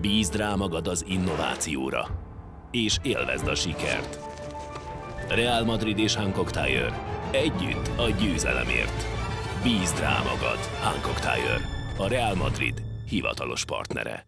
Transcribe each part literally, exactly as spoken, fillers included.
Bízd rá magad az innovációra, és élvezd a sikert. Real Madrid és Hankook Tire. Együtt a győzelemért. Bízd rá magad, Hankook Tire. A Real Madrid hivatalos partnere.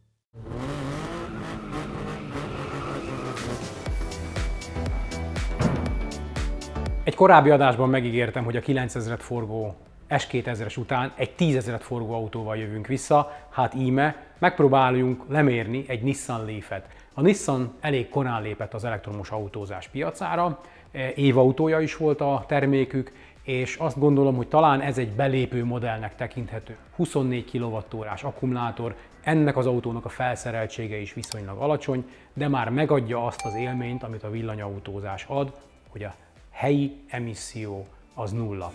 Egy korábbi adásban megígértem, hogy a kilencezret forgó es kétezres után egy tízezret forgó autóval jövünk vissza, hát íme megpróbáljunk lemérni egy Nissan Leaf-et. A Nissan elég korán lépett az elektromos autózás piacára, évautója is volt a termékük, és azt gondolom, hogy talán ez egy belépő modellnek tekinthető. huszonnégy kilowattórás akkumulátor, ennek az autónak a felszereltsége is viszonylag alacsony, de már megadja azt az élményt, amit a villanyautózás ad, hogy a helyi emisszió az nulla.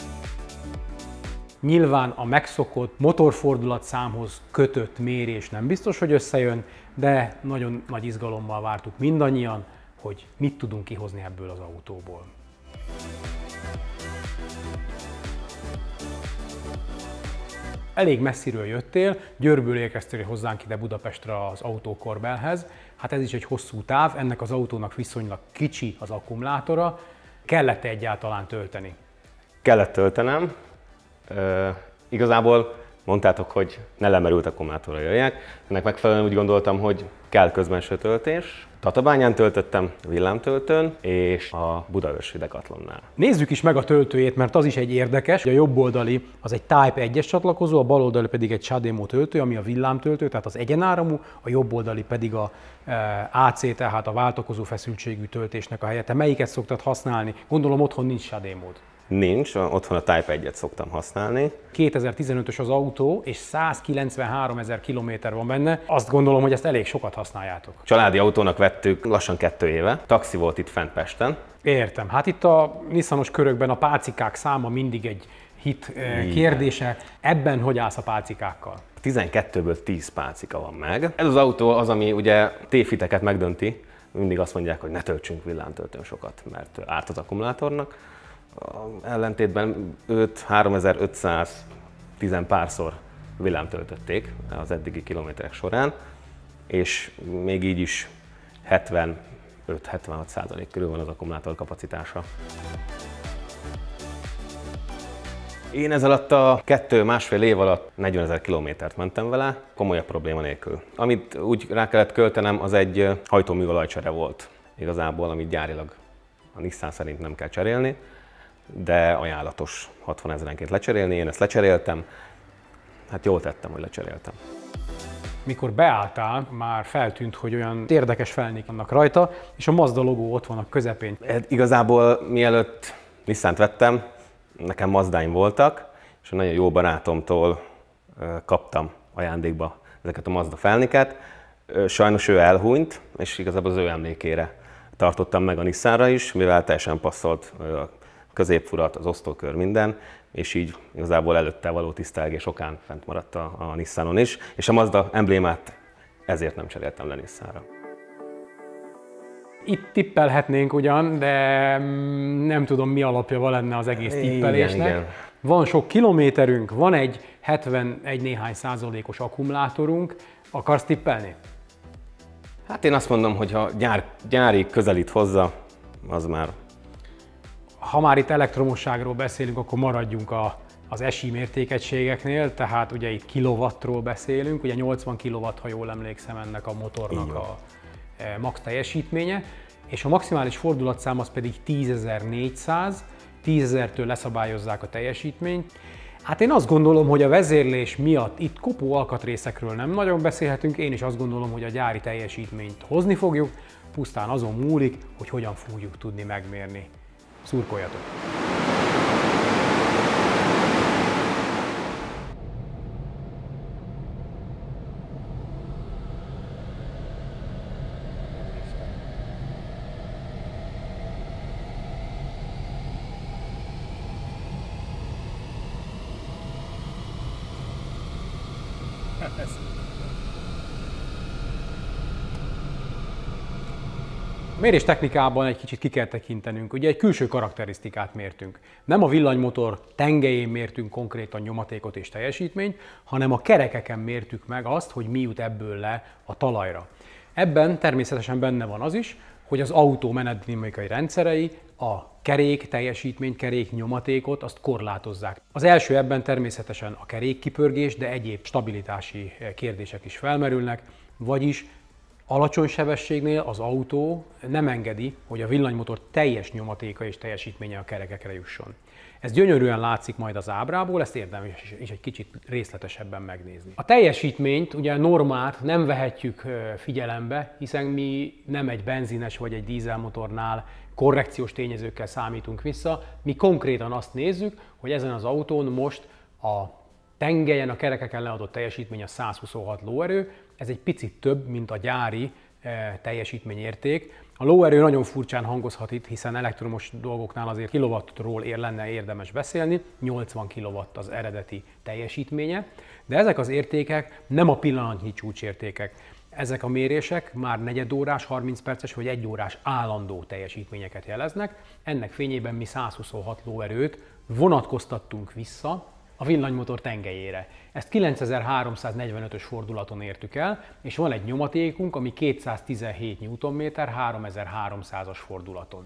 Nyilván a megszokott motorfordulatszámhoz kötött mérés nem biztos, hogy összejön, de nagyon nagy izgalommal vártuk mindannyian, hogy mit tudunk kihozni ebből az autóból. Elég messziről jöttél, Győrből érkeztél hozzánk ide Budapestre az autókorbelhez. Hát ez is egy hosszú táv, ennek az autónak viszonylag kicsi az akkumulátora. Kellett-e egyáltalán tölteni? Kellett töltenem. Uh, igazából mondtátok, hogy ne lemerült akkumulátorra jöjjek. Ennek megfelelően úgy gondoltam, hogy kell közbenső töltés. Tatabányán töltöttem, villámtöltőn és a Budaörsi Decathlonnál. Nézzük is meg a töltőjét, mert az is egy érdekes. A jobb oldali az egy Type egyes csatlakozó, a bal oldali pedig egy CHAdeMO töltő, ami a villámtöltő, tehát az egyenáramú, a jobb oldali pedig a á cé, tehát a váltakozó feszültségű töltésnek a helye. Te melyiket szoktad használni? Gondolom otthon nincs CHAdeMO-d. Nincs, otthon a Type egyet szoktam használni. kétezer-tizenötös az autó, és százkilencvenháromezer kilométer van benne. Azt gondolom, hogy ezt elég sokat használjátok. Családi autónak vettük lassan kettő éve. Taxi volt itt fent Pesten. Értem. Hát itt a Nissanos körökben a pálcikák száma mindig egy hit Igen. kérdése. Ebben hogy állsz a pálcikákkal? tizenkettőből tíz pálcika van meg. Ez az autó az, ami ugye tévhiteket megdönti. Mindig azt mondják, hogy ne töltsünk villámtöltőn sokat, mert árt az akkumulátornak. Ellentétben őt háromezer-ötszáztíz párszor villámtöltötték az eddigi kilométerek során, és még így is hetvenöt-hetvenhat százalék körül van az akkumulátor kapacitása. Én ez alatt a kettő-másfél év alatt negyvenezer kilométert mentem vele, komolyabb probléma nélkül. Amit úgy rá kellett költenem, az egy hajtóműolajcsere volt. Igazából, amit gyárilag a Nissan szerint nem kell cserélni, de ajánlatos hatvan ezerenként lecserélni, én ezt lecseréltem, hát jól tettem, hogy lecseréltem. Mikor beálltál, már feltűnt, hogy olyan érdekes felnék vannak rajta, és a Mazda logó ott van a közepén. Hát igazából mielőtt Nissant vettem, nekem Mazdáim voltak, és a nagyon jó barátomtól kaptam ajándékba ezeket a Mazda felniket. Sajnos ő elhunyt, és igazából az ő emlékére tartottam meg a Nissanra is, mivel teljesen passzolt középfurat, az osztókör, minden, és így igazából előtte való tisztelgés okán fent maradt a, a Nissanon is, és a Mazda emblémát ezért nem cseréltem le Nissanra. Itt tippelhetnénk ugyan, de nem tudom, mi alapja van lenne az egész tippelésnek. Igen, igen. Van sok kilométerünk, van egy hetvenegy néhány százalékos akkumulátorunk. Akarsz tippelni? Hát én azt mondom, hogy ha gyár, gyári közelít hozzá, az már... Ha már itt elektromosságról beszélünk, akkor maradjunk a, az es i mértékegységeknél, tehát ugye itt kilowattról beszélünk, ugye nyolcvan kilowatt, ha jól emlékszem, ennek a motornak a max teljesítménye, és a maximális fordulatszám az pedig tízezer-négyszáz, tízezertől leszabályozzák a teljesítményt. Hát én azt gondolom, hogy a vezérlés miatt itt kopó alkatrészekről nem nagyon beszélhetünk, én is azt gondolom, hogy a gyári teljesítményt hozni fogjuk, pusztán azon múlik, hogy hogyan fogjuk tudni megmérni. Szurkoljatok! A mérés technikában egy kicsit ki kell tekintenünk, ugye egy külső karakterisztikát mértünk. Nem a villanymotor tengelyén mértünk konkrétan nyomatékot és teljesítményt, hanem a kerekeken mértük meg azt, hogy mi jut ebből le a talajra. Ebben természetesen benne van az is, hogy az autó menetdinamikai rendszerei a kerék teljesítményt, kerék nyomatékot azt korlátozzák. Az első ebben természetesen a kerékkipörgés, de egyéb stabilitási kérdések is felmerülnek, vagyis alacsony sebességnél az autó nem engedi, hogy a villanymotor teljes nyomatéka és teljesítménye a kerekekre jusson. Ez gyönyörűen látszik majd az ábrából, ezt érdemes is egy kicsit részletesebben megnézni. A teljesítményt, ugye a normát nem vehetjük figyelembe, hiszen mi nem egy benzines vagy egy dízelmotornál korrekciós tényezőkkel számítunk vissza, mi konkrétan azt nézzük, hogy ezen az autón most a tengelyen, a kerekeken leadott teljesítmény a száz huszonhat lóerő, ez egy picit több, mint a gyári e, teljesítményérték. A lóerő nagyon furcsán hangozhat itt, hiszen elektromos dolgoknál azért kilowattról ér, lenne érdemes beszélni, nyolcvan kilowatt az eredeti teljesítménye, de ezek az értékek nem a pillanatnyi csúcsértékek. Ezek a mérések már negyedórás, harminc perces vagy egy órás állandó teljesítményeket jeleznek. Ennek fényében mi száz huszonhat lóerőt vonatkoztattunk vissza a villanymotor tengelyére. Ezt kilencezer-háromszáznegyvenötös fordulaton értük el, és van egy nyomatékunk, ami kétszáztizenhét newtonméter háromezer-háromszázas fordulaton.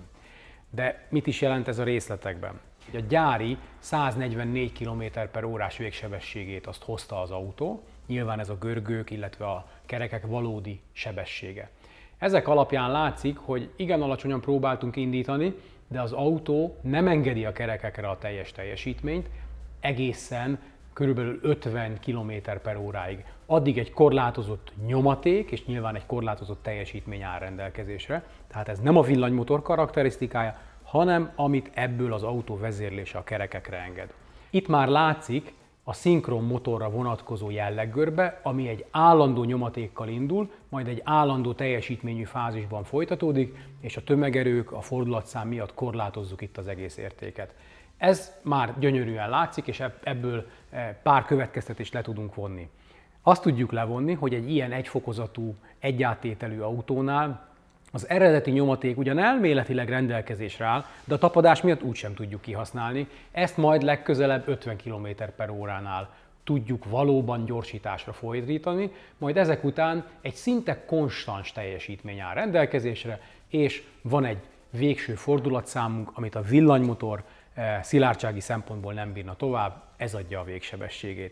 De mit is jelent ez a részletekben? A gyári száznegyvennégy kilométer per órás végsebességét azt hozta az autó, nyilván ez a görgők, illetve a kerekek valódi sebessége. Ezek alapján látszik, hogy igen alacsonyan próbáltunk indítani, de az autó nem engedi a kerekekre a teljes teljesítményt, egészen körülbelül ötven kilométer per óráig. Addig egy korlátozott nyomaték és nyilván egy korlátozott teljesítmény áll rendelkezésre. Tehát ez nem a villanymotor karakterisztikája, hanem amit ebből az autó vezérlése a kerekekre enged. Itt már látszik a szinkron motorra vonatkozó jelleggörbe, ami egy állandó nyomatékkal indul, majd egy állandó teljesítményű fázisban folytatódik, és a tömegerők, a fordulatszám miatt korlátozzuk itt az egész értéket. Ez már gyönyörűen látszik, és ebből pár következtetést le tudunk vonni. Azt tudjuk levonni, hogy egy ilyen egyfokozatú, egyáttételű autónál az eredeti nyomaték ugyan elméletileg rendelkezésre áll, de a tapadás miatt úgysem tudjuk kihasználni. Ezt majd legközelebb ötven kilométer per óránál tudjuk valóban gyorsításra fordítani, majd ezek után egy szinte konstans teljesítmény áll rendelkezésre, és van egy végső fordulatszámunk, amit a villanymotor szilárdsági szempontból nem bírna tovább, ez adja a végsebességét.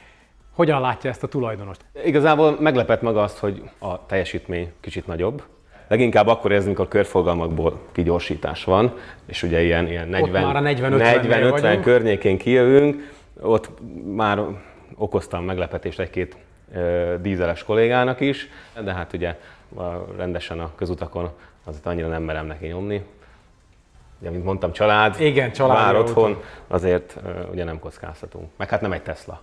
Hogyan látja ezt a tulajdonos? Igazából meglepett maga azt, hogy a teljesítmény kicsit nagyobb. Leginkább akkor érzünk, amikor körforgalmakból kigyorsítás van, és ugye ilyen, ilyen negyven-ötven környékén kijövünk, ott már okoztam meglepetést egy-két e, dízeles kollégának is, de hát ugye rendesen a közutakon azért annyira nem merem neki nyomni. Ugye, mint mondtam, család, igen, család már otthon, azért uh, ugye nem kockáztatunk. Meg hát nem egy Tesla.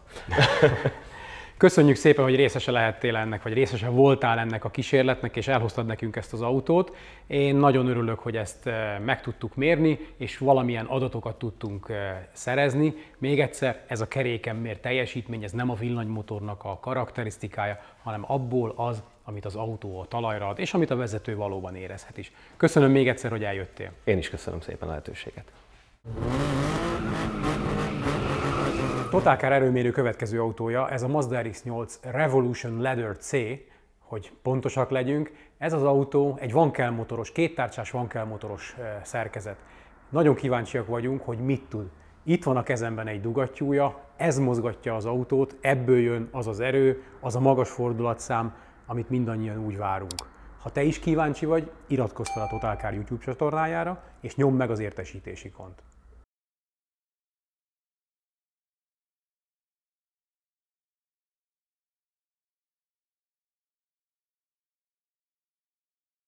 Köszönjük szépen, hogy részese lehettél ennek, vagy részese voltál ennek a kísérletnek, és elhoztad nekünk ezt az autót. Én nagyon örülök, hogy ezt meg tudtuk mérni, és valamilyen adatokat tudtunk szerezni. Még egyszer, ez a keréken mért teljesítmény, ez nem a villanymotornak a karakterisztikája, hanem abból az, amit az autó a talajra ad, és amit a vezető valóban érezhet is. Köszönöm még egyszer, hogy eljöttél. Én is köszönöm szépen a lehetőséget. Totalcar erőmérő következő autója, ez a Mazda er iksz nyolc Revolution Leather C, hogy pontosak legyünk. Ez az autó egy Wankel motoros, kéttárcsás Wankel motoros szerkezet. Nagyon kíváncsiak vagyunk, hogy mit tud. Itt van a kezemben egy dugattyúja, ez mozgatja az autót, ebből jön az az erő, az a magas fordulatszám, amit mindannyian úgy várunk. Ha te is kíváncsi vagy, iratkozz fel a Totalcar YouTube csatornájára, és nyomd meg az értesítési ikont.